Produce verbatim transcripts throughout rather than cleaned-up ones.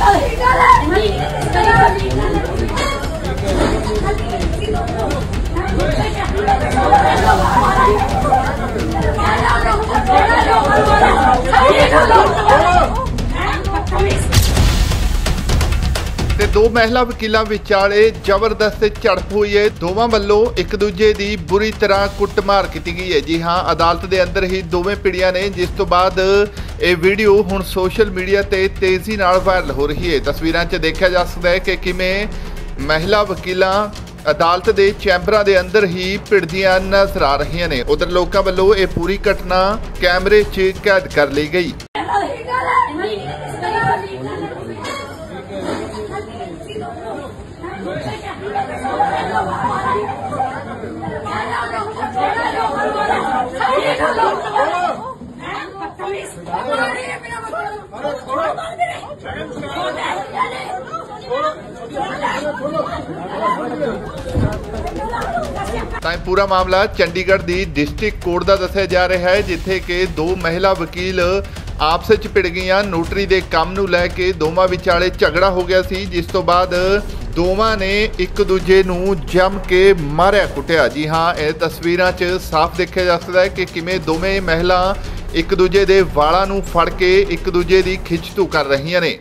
ਤੇ ਦੋ ਮਹਿਲਾ ਵਕੀਲਾਂ ਵਿਚਾਲੇ ਜ਼ਬਰਦਸਤ ਝੜਪ ਹੋਈ ਹੈ। ਦੋਵਾਂ ਵੱਲੋਂ ਇੱਕ ਦੂਜੇ ਦੀ ਬੁਰੀ ਤਰ੍ਹਾਂ ਕੁੱਟਮਾਰ ਕੀਤੀ ਗਈ ਹੈ। ਜੀ ਹਾਂ, ਅਦਾਲਤ ਦੇ ਅੰਦਰ ਹੀ ਦੋਵੇਂ ਪੀੜ੍ਹੀਆਂ ਨੇ, ਜਿਸ ਤੋਂ ਬਾਅਦ ਇਹ ਵੀਡੀਓ ਹੁਣ ਸੋਸ਼ਲ ਮੀਡੀਆ ਤੇ ਤੇਜ਼ੀ ਨਾਲ ਵਾਇਰਲ ਹੋ ਰਹੀ ਹੈ। ਤਸਵੀਰਾਂ 'ਚ ਦੇਖਿਆ ਜਾ ਸਕਦਾ ਹੈ ਕਿ ਕਿਵੇਂ ਮਹਿਲਾ ਵਕੀਲਾਂ ਅਦਾਲਤ ਦੇ ਚੈਂਬਰਾਂ ਦੇ ਅੰਦਰ ਹੀ ਭਿੜਦੀਆਂ ਨਜ਼ਰ ਆ ਰਹੀਆਂ ਨੇ। ਉਧਰ ਲੋਕਾਂ ਵੱਲੋਂ ਇਹ ਪੂਰੀ ਘਟਨਾ ਕੈਮਰੇ 'ਚ ਕੈਦ ਕਰ ਲਈ ਗਈ। ਤਾਂ ਪੂਰਾ ਮਾਮਲਾ ਚੰਡੀਗੜ੍ਹ ਦੀ ਡਿਸਟ੍ਰਿਕਟ ਕੋਰਟ ਦਾ ਦੱਸਿਆ ਜਾ ਰਿਹਾ ਹੈ, ਜਿੱਥੇ ਕਿ ਦੋ ਮਹਿਲਾ ਵਕੀਲ ਆਪਸ ਵਿੱਚ ਭਿੜ ਗਈਆਂ। ਨੋਟਰੀ ਦੇ ਕੰਮ ਨੂੰ ਲੈ ਕੇ ਦੋਵਾਂ ਵਿਚਾਲੇ ਝਗੜਾ ਹੋ ਗਿਆ ਸੀ, ਜਿਸ ਤੋਂ ਬਾਅਦ ਦੋਵਾਂ ਨੇ ਇੱਕ ਦੂਜੇ ਨੂੰ ਜੰਮ ਕੇ ਮਾਰਿਆ ਕੁੱਟਿਆ। ਜੀ ਹਾਂ, ਇਹ ਤਸਵੀਰਾਂ 'ਚ ਸਾਫ਼ ਦੇਖਿਆ ਜਾ ਸਕਦਾ ਹੈ ਕਿ ਕਿਵੇਂ ਦੋਵੇਂ ਮਹਿਲਾ ਇੱਕ ਦੂਜੇ ਦੇ ਵਾਲਾਂ ਨੂੰ ਫੜ ਕੇ ਇੱਕ ਦੂਜੇ ਦੀ ਖਿੱਚਤੂ ਕਰ ਰਹੀਆਂ ਨੇ।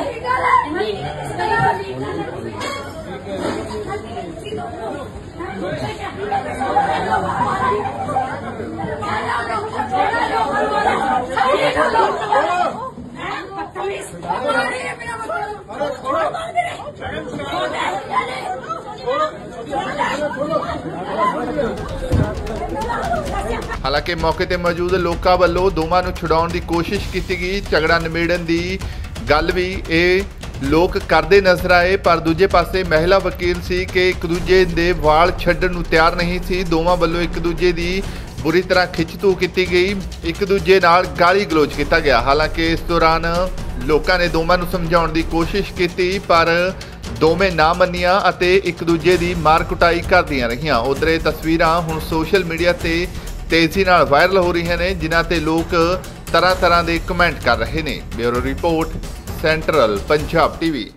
ਹਾਲਾਂਕਿ ਮੌਕੇ ਤੇ ਮੌਜੂਦ ਲੋਕਾਂ ਵੱਲੋਂ ਦੋਵਾਂ ਨੂੰ ਛੁਡਾਉਣ ਦੀ ਕੋਸ਼ਿਸ਼ ਕੀਤੀ ਗਈ। ਝਗੜਾ ਨਿਬੇੜਨ ਦੀ ਗੱਲ ਵੀ ਇਹ ਲੋਕ ਕਰਦੇ ਨਜ਼ਰ ਆਏ, ਪਰ ਦੂਜੇ ਪਾਸੇ ਮਹਿਲਾ ਵਕੀਲ ਸੀ ਕਿ ਇੱਕ ਦੂਜੇ ਦੇ ਵਾਲ ਛੱਡਣ ਨੂੰ ਤਿਆਰ ਨਹੀਂ ਸੀ। ਦੋਵਾਂ ਵੱਲੋਂ ਇੱਕ ਦੂਜੇ ਦੀ ਬੁਰੀ ਤਰ੍ਹਾਂ ਖਿੱਚਤੂ ਕੀਤੀ ਗਈ, ਇੱਕ ਦੂਜੇ ਨਾਲ ਗਾਲੀ ਗਲੋਚ ਕੀਤਾ ਗਿਆ। ਹਾਲਾਂਕਿ ਇਸ ਦੌਰਾਨ ਲੋਕਾਂ ਨੇ ਦੋਵਾਂ ਨੂੰ ਸਮਝਾਉਣ ਦੀ ਕੋਸ਼ਿਸ਼ ਕੀਤੀ, ਪਰ ਦੋਵੇਂ ਨਾ ਮੰਨੀਆਂ ਅਤੇ ਇੱਕ ਦੂਜੇ ਦੀ ਮਾਰ ਕੁਟਾਈ ਕਰਦੀਆਂ ਰਹੀਆਂ। ਉਧਰ ਇਹ ਤਸਵੀਰਾਂ ਹੁਣ ਸੋਸ਼ਲ ਮੀਡੀਆ ਤੇ ਤੇਜ਼ੀ ਨਾਲ ਵਾਇਰਲ ਹੋ ਰਹੀਆਂ ਨੇ, ਜਿਨ੍ਹਾਂ ਤੇ ਲੋਕ ਤਰ੍ਹਾਂ ਤਰ੍ਹਾਂ ਦੇ ਕਮੈਂਟ ਕਰ ਰਹੇ ਨੇ। Bureau report, central Punjab TV.